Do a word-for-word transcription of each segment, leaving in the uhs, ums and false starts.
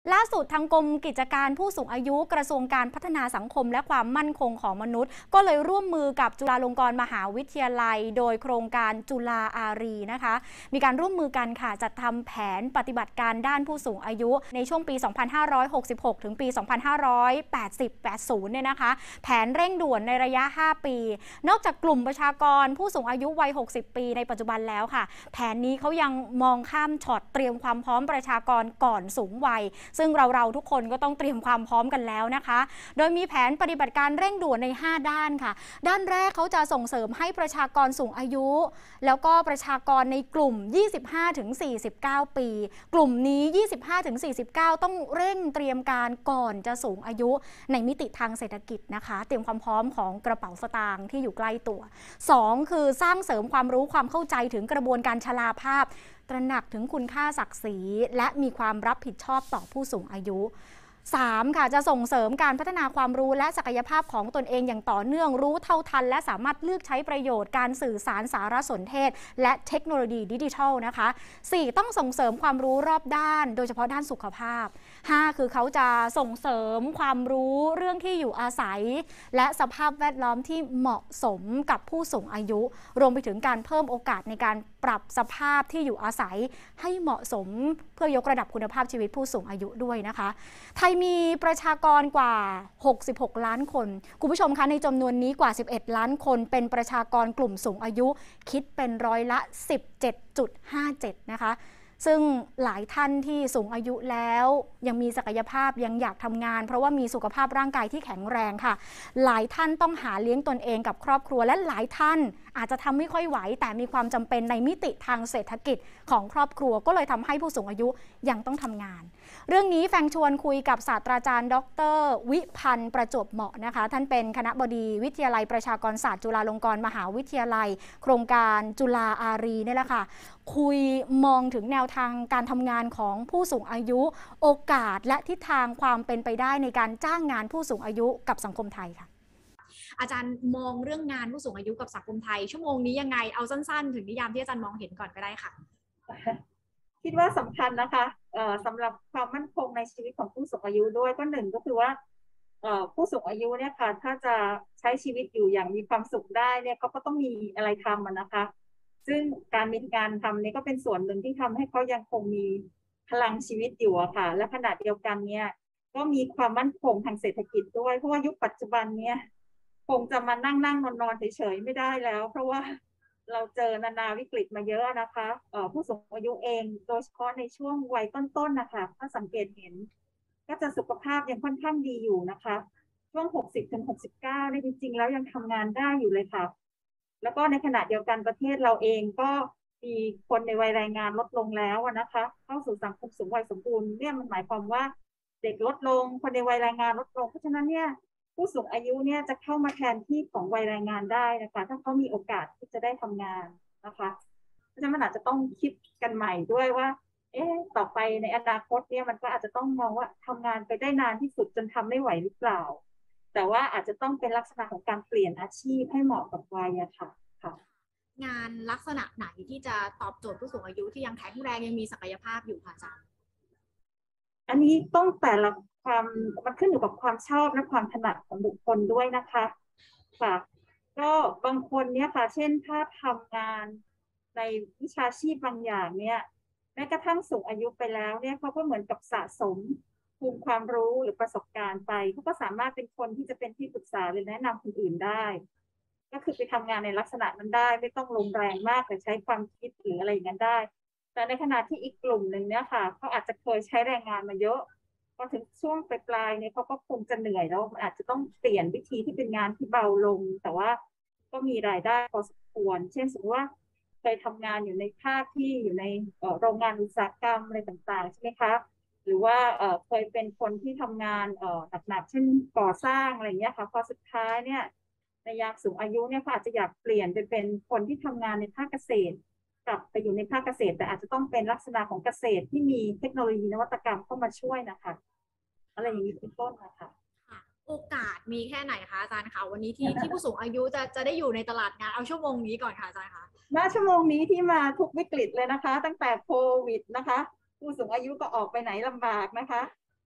ล่าสุดทางกรมกิจการผู้สูงอายุกระทรวงการพัฒนาสังคมและความมั่นคงของมนุษย์ก็เลยร่วมมือกับจุฬาลงกรณ์มหาวิทยาลัยโดยโครงการจุฬาอารีนะคะมีการร่วมมือกันค่ะจัดทำแผนปฏิบัติการด้านผู้สูงอายุในช่วงปี สองพันห้าร้อยหกสิบหก ถึงปี สองพันห้าร้อยแปดสิบ แปดสิบ เนี่ยนะคะแผนเร่งด่วนในระยะ ห้า ปีนอกจากกลุ่มประชากรผู้สูงอายุวัย หกสิบ ปีในปัจจุบันแล้วค่ะแผนนี้เขายังมองข้ามช็อตเตรียมความพร้อมประชากรก่อนสูงวัยซึ่งเราเราทุกคนก็ต้องเตรียมความพร้อมกันแล้วนะคะโดยมีแผนปฏิบัติการเร่งด่วนใน ห้า ด้านค่ะด้านแรกเขาจะส่งเสริมให้ประชากรสูงอายุแล้วก็ประชากรในกลุ่ม ยี่สิบห้าถึงสี่สิบเก้า ปีกลุ่มนี้ ยี่สิบห้าถึงสี่สิบเก้า ต้องเร่งเตรียมการก่อนจะสูงอายุในมิติทางเศรษฐกิจนะคะเตรียมความพร้อมของกระเป๋าสตางค์ที่อยู่ใกล้ตัวสองคือสร้างเสริมความรู้ความเข้าใจถึงกระบวนการชราภาพตระหนักถึงคุณค่าศักดิ์ศรีและมีความรับผิดชอบต่อผู้สูงอายุสามค่ะจะส่งเสริมการพัฒนาความรู้และศักยภาพของตนเองอย่างต่อเนื่องรู้เท่าทันและสามารถเลือกใช้ประโยชน์การสื่อสารสารสนเทศและเทคโนโลยีดิจิทัลนะคะสี่ต้องส่งเสริมความรู้รอบด้านโดยเฉพาะด้านสุขภาพห้าคือเขาจะส่งเสริมความรู้เรื่องที่อยู่อาศัยและสภาพแวดล้อมที่เหมาะสมกับผู้สูงอายุรวมไปถึงการเพิ่มโอกาสในการปรับสภาพที่อยู่อาศัยให้เหมาะสมเพื่อยกระดับคุณภาพชีวิตผู้สูงอายุด้วยนะคะไทยมีประชากรกว่าหกสิบหกล้านคนคุณผู้ชมคะในจำนวนนี้กว่าสิบเอ็ดล้านคนเป็นประชากรกลุ่มสูงอายุคิดเป็นร้อยละ สิบเจ็ดจุดห้าเจ็ด นะคะซึ่งหลายท่านที่สูงอายุแล้วยังมีศักยภาพยังอยากทำงานเพราะว่ามีสุขภาพร่างกายที่แข็งแรงค่ะหลายท่านต้องหาเลี้ยงตนเองกับครอบครัวและหลายท่านอาจจะทำไม่ค่อยไหวแต่มีความจำเป็นในมิติทางเศรษฐกิจของครอบครัวก็เลยทำให้ผู้สูงอายุยังต้องทำงานเรื่องนี้แฟงชวนคุยกับศาสตราจารย์ดรวิพันธ์ประจวบเหมาะนะคะท่านเป็นคณบดีวิทยาลัยประชากรศาสตร์จุฬาลงกรณ์มหาวิทยาลัยโครงการจุฬาอารีนี่แหละค่ะคุยมองถึงแนวทางการทำงานของผู้สูงอายุโอกาสและทิศทางความเป็นไปได้ในการจ้างงานผู้สูงอายุกับสังคมไทยค่ะอาจารย์มองเรื่องงานผู้สูงอายุกับสังคมไทยชั่วโมงนี้ยังไงเอาสั้นๆถึงนิยามที่อาจารย์มองเห็นก่อนก็ได้ค่ะคิดว่าสำคัญนะคะสำหรับความมั่นคงในชีวิตของผู้สูงอายุด้วยก็หนึ่งก็คือว่าผู้สูงอายุเนี่ยค่ะถ้าจะใช้ชีวิตอยู่อย่างมีความสุขได้เนี่ยเขาก็ต้องมีอะไรทำนะคะซึ่งการมีงานทำนี่ก็เป็นส่วนหนึ่งที่ทำให้เขายังคงมีพลังชีวิตอยู่อะค่ะและขณะเดียวกันเนี่ยก็มีความมั่นคงทางเศรษฐกิจด้วยเพราะว่ายุคปัจจุบันเนี่ยคงจะมานั่งนั่งนอนนอนเฉยๆไม่ได้แล้วเพราะว่าเราเจอนานาวิกฤตมาเยอะนะคะผู้สูงอายุเองโดยเฉพาะในช่วงวัยต้นๆนะคะถ้าสังเกตเห็นก็จะสุขภาพยังค่อนข้างดีอยู่นะคะช่วง หกสิบถึงหกสิบเก้า เนี่ยจริงๆแล้วยังทำงานได้อยู่เลยค่ะแล้วก็ในขณะเดียวกันประเทศเราเองก็มีคนในวัยแรงงานลดลงแล้วนะคะเข้าสู่สังคมสูงวัยสมบูรณ์เนี่ยมันหมายความว่าเด็กลดลงคนในวัยแรงงานลดลงเพราะฉะนั้นเนี่ยผู้สูงอายุเนี่ยจะเข้ามาแทนที่ของวัยแรงงานได้นะคะถ้าเขามีโอกาสที่จะได้ทำงานนะคะเพราะฉะนั้นมันอาจจะต้องคิดกันใหม่ด้วยว่าเอ๊ะต่อไปในอนาคตเนี่ยมันก็อาจจะต้องมองว่าทำงานไปได้นานที่สุดจนทำไม่ไหวหรือเปล่าแต่ว่าอาจจะต้องเป็นลักษณะของการเปลี่ยนอาชีพให้เหมาะกับวัยอะค่ะค่ะงานลักษณะไหนที่จะตอบโจทย์ผู้สูงอายุที่ยังแข็งแรงยังมีศักยภาพอยู่ค่ะอาจารย์อันนี้ต้องแต่ละความมันขึ้นอยู่กับความชอบและความถนัดของบุคคลด้วยนะคะค่ะก็บางคนเนี่ยค่ะเช่นถ้าทำงานในวิชาชีพบางอย่างเนี่ยแม้กระทั่งสูงอายุไปแล้วเนี่ยเขาก็เหมือนกับสะสมภูมิความรู้หรือประสบการณ์ไปเขาก็สามารถเป็นคนที่จะเป็นที่ปรึกษาหรือแนะนำคนอื่นได้ก็คือไปทำงานในลักษณะนั้นได้ไม่ต้องลงแรงมากแต่ใช้ความคิดหรืออะไรอย่างนั้นได้แต่ในขณะที่อีกกลุ่มหนึ่งเนี่ยค่ะเขาอาจจะเคยใช้แรงงานมาเยอะพอถึงช่วงปลายๆเนี่ยเขาก็คงจะเหนื่อยแล้วอาจจะต้องเปลี่ยนวิธีที่เป็นงานที่เบาลงแต่ว่าก็มีรายได้พอสมควรเช่นสมมติว่าเคยทำงานอยู่ในภาคที่อยู่ในโรงงานอุตสาหกรรมอะไรต่างๆใช่ไหมคะหรือว่าเคยเป็นคนที่ทำงานหนักๆเช่นก่อสร้างอะไรอย่างเงี้ยค่ะพอสุดท้ายเนี่ยในยามสูงอายุเนี่ยเขาอาจจะอยากเปลี่ยนไปเป็นคนที่ทำงานในภาคเกษตรกลับไปอยู่ในภาคเกษตรแต่อาจจะต้องเป็นลักษณะของเกษตรที่มีเทคโนโลยีนวัตกรรมเข้ามาช่วยนะคะอะไรอย่างนี้เป็นต้นนะคะโอกาสมีแค่ไหนคะอาจารย์คะวันนี้ที่ที่ผู้สูงอายุจะจะได้อยู่ในตลาดงานเอาชั่วโมงนี้ก่อนค่ะอาจารย์คะณชั่วโมงนี้ที่มาทุกวิกฤตเลยนะคะตั้งแต่โควิดนะคะผู้สูงอายุก็ออกไปไหนลำบากนะคะ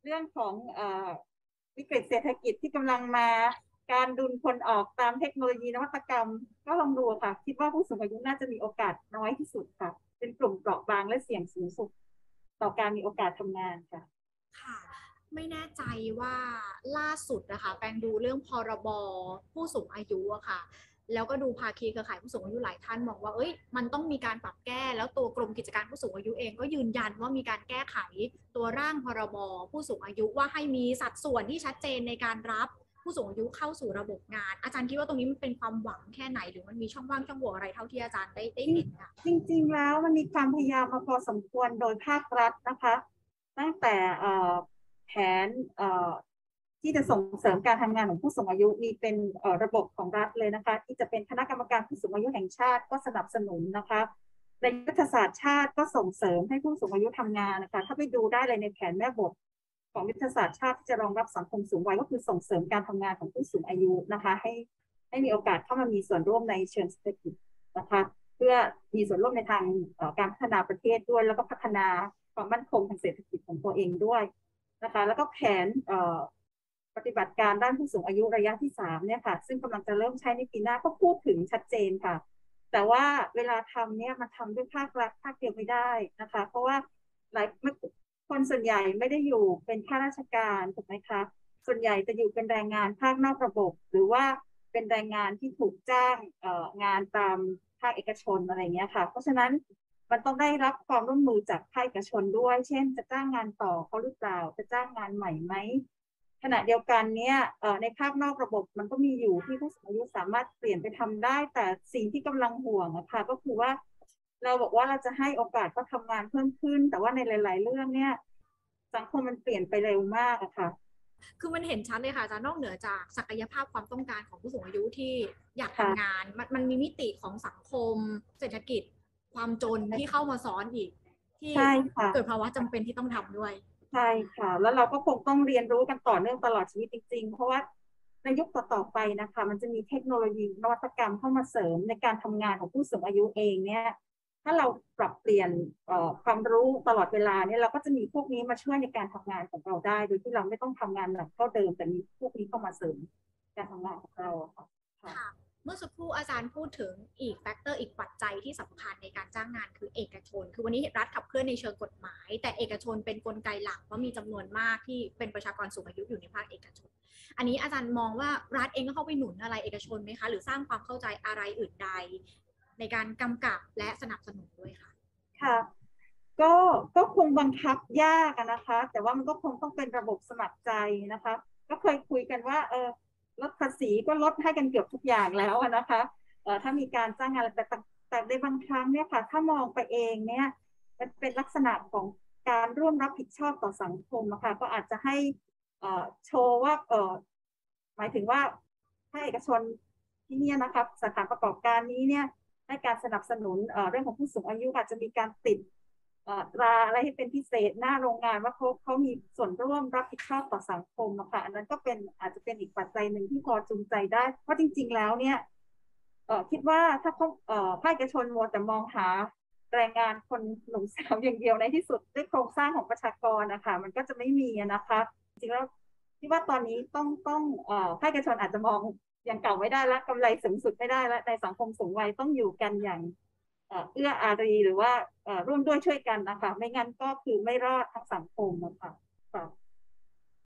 เรื่องของเอ่อวิกฤตเศรษฐกิจที่กำลังมาการดุลคนออกตามเทคโนโลยีนวัตกรรมก็ลองดูค่ะคิดว่าผู้สูงอายุน่าจะมีโอกาสน้อยที่สุดค่ะเป็นกลุ่มเปราะบางและเสี่ยงสูงสุดต่อการมีโอกาสทำงานค่ะค่ะไม่แน่ใจว่าล่าสุดนะคะแปงดูเรื่องพรบผู้สูงอายุอะค่ะแล้วก็ดูภาคีเครือข่ายผู้สูงอายุหลายท่านบอกว่าเอ้ยมันต้องมีการปรับแก้แล้วตัวกรมกิจการผู้สูงอายุเองก็ยืนยันว่ามีการแก้ไขตัวร่างพรบผู้สูงอายุว่าให้มีสัดส่วนที่ชัดเจนในการรับผู้สูงอายุเข้าสู่ระบบงานอาจารย์คิดว่าตรงนี้มันเป็นความหวังแค่ไหนหรือมันมีช่องว่างช่องโหว่อะไรเท่าที่อาจารย์ได้ได้เห็นอะจริงๆแล้วมันมีความพยายามมาพอสมควรโดยภาครัฐนะคะตั้งแต่แผนที่จะส่งเสริมการทำงานของผู้สูงอายุมีเป็นระบบของรัฐเลยนะคะที่จะเป็นคณะกรรมการผู้สูงอายุแห่งชาติก็สนับสนุนนะคะในยุทธศาสตร์ชาติก็ส่งเสริมให้ผู้สูงอายุทำงานนะคะถ้าไปดูได้เลยในแผนแม่บทของยุทธศาสตร์ชาติที่จะรองรับสังคมสูงวัยก็คือส่งเสริมการทำงานของผู้สูงอายุนะคะให้ให้มีโอกาสเข้ามามีส่วนร่วมในเชิงเศรษฐกิจนะคะเพื่อมีส่วนร่วมในทางการพัฒนาประเทศด้วยแล้วก็พัฒนาความมั่นคงทางเศรษฐกิจของตัวเองด้วยนะคะแล้วก็แผนปฏิบัติการด้านผู้สูงอายุระยะที่สามเนี่ยค่ะซึ่งกำลังจะเริ่มใช้ในปีหน้าก็พูดถึงชัดเจนค่ะแต่ว่าเวลาทำเนี่ยมันทำด้วยภาครัฐภาคเดียวไม่ได้นะคะเพราะว่าหลายคนส่วนใหญ่ไม่ได้อยู่เป็นข้าราชการถูกไหมคะส่วนใหญ่จะอยู่เป็นแรงงานภาคนอกระบบหรือว่าเป็นแรงงานที่ถูกจ้างงานตามภาคเอกชนอะไรเงี้ยค่ะเพราะฉะนั้นมันต้องได้รับความร่วมมือจากภาคเอกชนด้วยเช่นจะจ้างงานต่อเขาหรือเปล่าจะจ้างงานใหม่ไหมขณะเดียวกันเนี่ยในภาคนอกระบบมันก็มีอยู่ที่ผู้สูงอายุสามารถเปลี่ยนไปทำได้แต่สิ่งที่กำลังห่วงนะคะก็คือว่าเราบอกว่าเราจะให้โอกาสเขาทำงานเพิ่มขึ้นแต่ว่าในหลายๆเรื่องเนี่ยสังคมมันเปลี่ยนไปเร็วมากอะค่ะคือมันเห็นชัดเลยค่ะอาจารย์นอกเหนือจากศักยภาพความต้องการของผู้สูงอายุที่อยากทำงานมันมันมีมิติของสังคมเศรษฐกิจความจนที่เข้ามาซ้อนอีกที่เกิดภาวะจำเป็นที่ต้องทำด้วยใช่ค่ะแล้วเราก็คงต้องเรียนรู้กันต่อเนื่องตลอดชีวิตจริงๆเพราะว่าในยุคต่อๆไปนะคะมันจะมีเทคโนโลยีนวัตกรรมเข้ามาเสริมในการทำงานของผู้สูงอายุเองเนี่ยถ้าเราปรับเปลี่ยนความรู้ตลอดเวลาเนี่ยเราก็จะมีพวกนี้มาช่วยในการทำงานของเราได้โดยที่เราไม่ต้องทำงานหนักเท่าเดิมแต่มีพวกนี้เข้ามาเสริมการทำงานของเราค่ะค่ะเมื่อสักครู่อาจารย์พูดถึงอีกแฟกเตอร์อีกปัจจัยที่สำคัญในการจ้างงานคือเอกชนคือวันนี้รัฐขับเคลื่อนในเชิงกฎหมายแต่เอกชนเป็นกลไกหลักเพราะมีจำนวนมากที่เป็นประชากรสูงอายุอยู่ในภาคเอกชนอันนี้อาจารย์มองว่ารัฐเองก็เข้าไปหนุนอะไรเอกชนไหมคะหรือสร้างความเข้าใจอะไรอื่นใดในการกำกับและสนับสนุนด้วยค่ะค่ะก็ก็คงบังคับยากนะคะแต่ว่ามันก็คงต้องเป็นระบบสมัครใจนะคะก็เคยคุยกันว่าเออลดภาษีก็ลดให้กันเกือบทุกอย่างแล้วนะคะเออถ้ามีการจ้างงานแต่แต่ในบางครั้งเนี่ยค่ะถ้ามองไปเองเนี่ยมันเป็นลักษณะของการร่วมรับผิดชอบต่อสังคมนะคะก็อาจจะให้โชว์ว่าเออหมายถึงว่าให้เอกชนที่นี่นะคะสถานประกอบการนี้เนี่ยให้การสนับสนุนเรื่องของผู้สูงอายุอาจจะมีการติดตราอะไรให้เป็นพิเศษหน้าโรงงานว่าเขาเขามีส่วนร่วมรับผิดชอบต่อสังคมนะคะอันนั้นก็เป็นอาจจะเป็นอีกปัจจัยหนึ่งที่พอจูงใจได้เพราะจริงๆแล้วเนี่ยคิดว่าถ้าเขาภาคเอกชนมัวแต่มองหาแรงงานคนหนุ่มสาวอย่างเดียวในที่สุดด้วยโครงสร้างของประชากรนะคะมันก็จะไม่มีนะคะจริงๆแล้วที่ว่าตอนนี้ต้องต้องภาคเอกชนอาจจะมองอย่างเก่าไม่ได้ละกำไรสูงสุดไม่ได้ละในสังคมสูงวัยต้องอยู่กันอย่างเอื้ออารีหรือว่าร่วมด้วยช่วยกันนะคะไม่งั้นก็คือไม่รอดทั้งสังคมนะคะ